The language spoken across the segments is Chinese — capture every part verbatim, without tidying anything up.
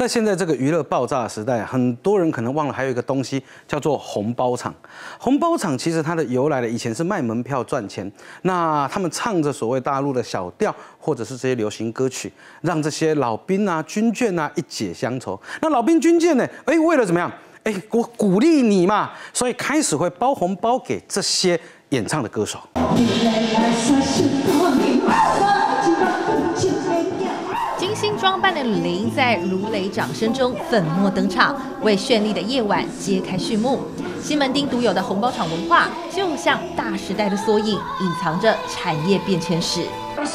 在现在这个娱乐爆炸的时代，很多人可能忘了还有一个东西叫做红包场。红包场其实它的由来呢，以前是卖门票赚钱。那他们唱着所谓大陆的小调，或者是这些流行歌曲，让这些老兵啊、军眷啊一解乡愁。那老兵军眷呢，哎，为了怎么样？哎，我鼓励你嘛，所以开始会包红包给这些演唱的歌手。 精心装扮的吕玲在如雷掌声中粉墨登场，为绚丽的夜晚揭开序幕。西门町独有的红包场文化，就像大时代的缩影，隐藏着产业变迁史。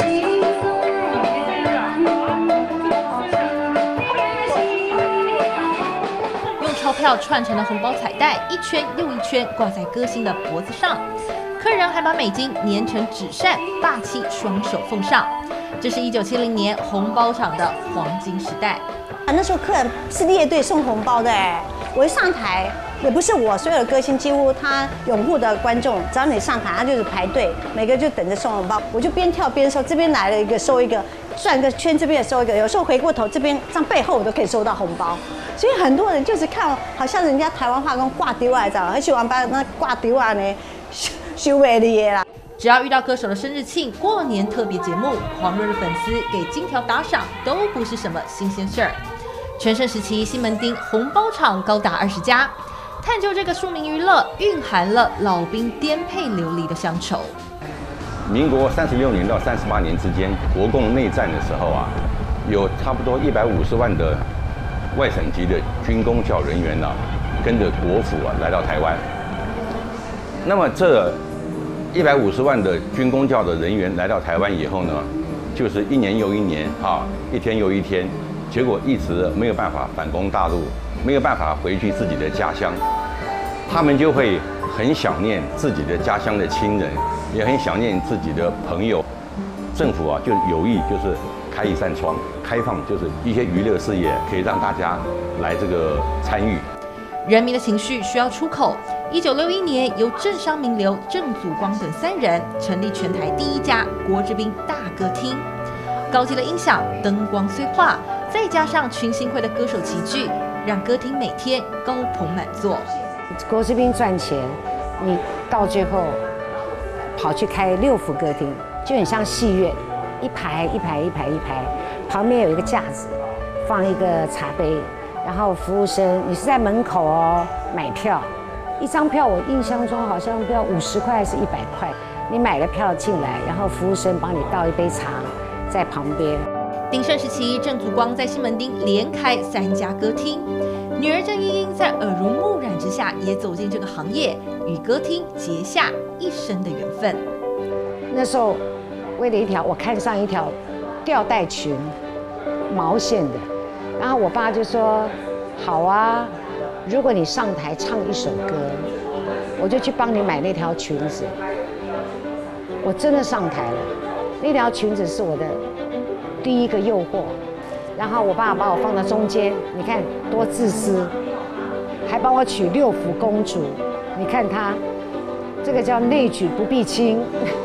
用钞票串成的红包彩带，一圈又一圈挂在歌星的脖子上，客人还把美金粘成纸扇，霸气双手奉上。这是一九七零年红包场的黄金时代。 那时候客人是列队送红包的哎，我一上台，也不是我所有的歌星，几乎他拥护的观众，只要你上台，他就是排队，每个就等着送红包。我就边跳边收，这边来了一个收一个，转个圈这边也收一个，有时候回过头这边这样背后我都可以收到红包。所以很多人就是看，好像人家台湾话讲挂丢啊，这样，而且玩把那挂丢啊呢，收收尾的啦。 只要遇到歌手的生日庆、过年特别节目，狂热的粉丝给金条打赏都不是什么新鲜事儿。全盛时期，西门町红包场高达二十家。探究这个庶民娱乐，蕴含了老兵颠沛流离的乡愁。 民国三十六年到三十八年之间，国共内战的时候啊，有差不多一百五十万的外省籍的军公教人员呢、啊，跟着国府啊来到台湾。那么这一百五十万的军公教的人员来到台湾以后呢，就是一年又一年啊，一天又一天，结果一直没有办法反攻大陆，没有办法回去自己的家乡，他们就会很想念自己的家乡的亲人，也很想念自己的朋友。政府啊，就有意就是开一扇窗，开放就是一些娱乐事业，可以让大家来这个参与。 人民的情绪需要出口。一九六一年，由政商名流郑祖光等三人成立全台第一家国之滨大歌厅。高级的音响、灯光燧化，再加上群星会的歌手齐聚，让歌厅每天高朋满座。 国之滨赚钱，你到最后跑去开六福歌厅，就很像戏院，一排一排一排一排，旁边有一个架子，放一个茶杯，然后服务生，你是在门口哦买票。一张票，我印象中好像不要五十块还是一百块。你买了票进来，然后服务生帮你倒一杯茶，在旁边。 鼎盛时期，郑祖光在西门町连开三家歌厅，女儿郑英英在耳濡目染之下，也走进这个行业，与歌厅结下一生的缘分。 那时候，为了一条，我看上一条吊带裙，毛线的，然后我爸就说：“好啊。”如果你上台唱一首歌，我就去帮你买那条裙子。我真的上台了，那条裙子是我的第一个诱惑。然后我爸把我放到中间，你看多自私，还帮我娶六福公主。你看他，这个叫内举不避亲。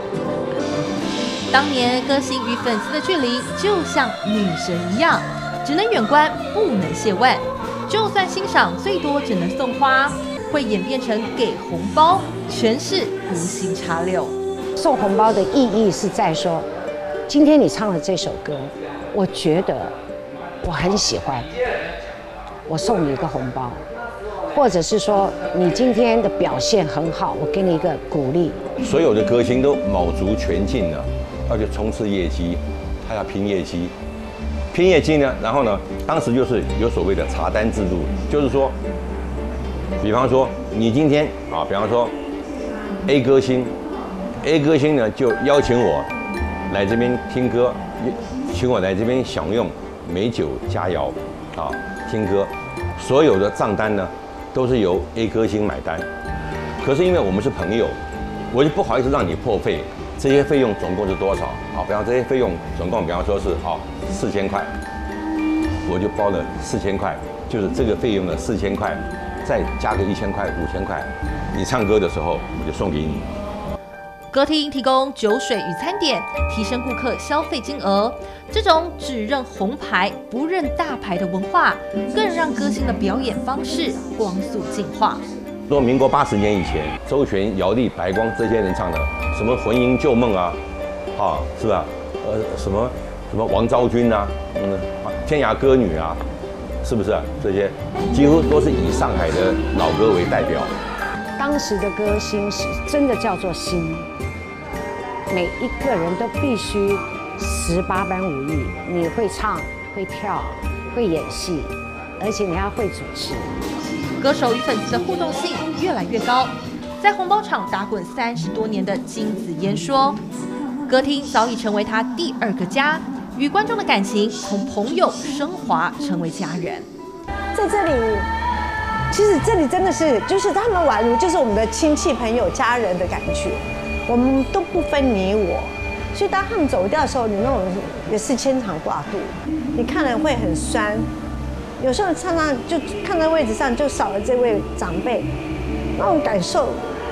当年歌星与粉丝的距离就像女神一样，只能远观，不能亵玩。就算欣赏，最多只能送花，会演变成给红包，全是无心插柳。 送红包的意义是在说，今天你唱的这首歌，我觉得我很喜欢，我送你一个红包，或者是说你今天的表现很好，我给你一个鼓励。 所有的歌星都卯足全劲了，要去冲刺业绩，他要拼业绩。拼业绩呢，然后呢，当时就是有所谓的查单制度，就是说，比方说你今天啊，比方说 A 歌星 ，A 歌星呢就邀请我来这边听歌，请我来这边享用美酒佳肴啊，听歌，所有的账单呢都是由 A 歌星买单。可是因为我们是朋友，我就不好意思让你破费。这些费用总共是多少？好，比方这些费用总共，比方说是好四千块，我就包了四千块，就是这个费用的四千块，再加个一千块、五千块，你唱歌的时候我就送给你。 歌厅提供酒水与餐点，提升顾客消费金额。这种只认红牌不认大牌的文化，更让歌星的表演方式光速进化。 说民国八十年以前，周璇、姚丽、白光这些人唱的什么《魂萦旧梦》啊，啊，是吧？呃，什么什么王昭君啊，嗯，天涯歌女啊，是不是、啊？这些几乎都是以上海的老歌为代表。 当时的歌星是真的叫做星，每一个人都必须十八般武艺，你会唱、会跳、会演戏，而且你还会主持。 歌手与粉丝的互动性越来越高。在红包场打滚三十多年的金子嫣说，歌厅早已成为他第二个家，与观众的感情从朋友升华成为家人。 在这里，其实这里真的是，就是他们宛如就是我们的亲戚、朋友、家人的感觉，我们都不分你我。所以当他们走掉的时候，你那种也是牵肠挂肚，你看了会很酸。有时候常常就看到位置上就少了这位长辈，那种感受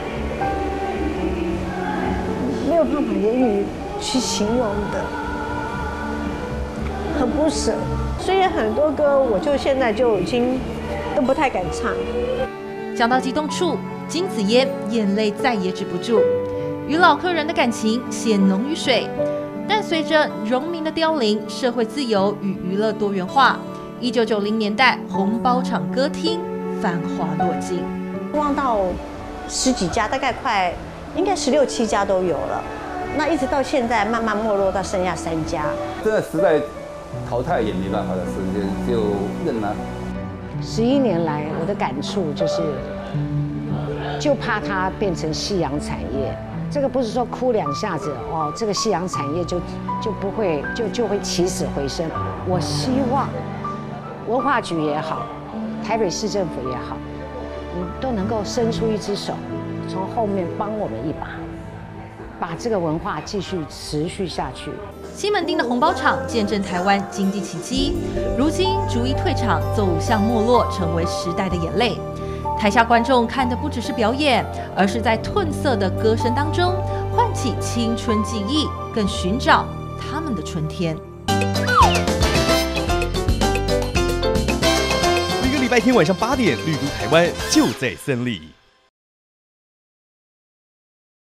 没有办法言语去形容的，很不舍。所以很多歌，我就现在就已经都不太敢唱。 讲到激动处，金子嫣眼泪再也止不住，与老客人的感情显浓于水。但随着荣民的凋零，社会自由与娱乐多元化。一九九零年代，红包场歌厅繁华落尽， 望到十几家，大概快应该十六七家都有了。那一直到现在，慢慢没落到剩下三家。 这个时代淘汰也没办法的事情，就认了。 十一年来，我的感触就是，就怕它变成夕阳产业。这个不是说哭两下子哦，这个夕阳产业就就不会就就会起死回生。我希望文化局也好，台北市政府也好，你都能够伸出一只手，从后面帮我们一把，把这个文化继续持续下去。 西门町的红包场见证台湾经济奇迹，如今逐一退场，走向没落，成为时代的眼泪。台下观众看的不只是表演，而是在褪色的歌声当中唤起青春记忆，更寻找他们的春天。 每个礼拜天晚上八点，绿都台湾就在森里。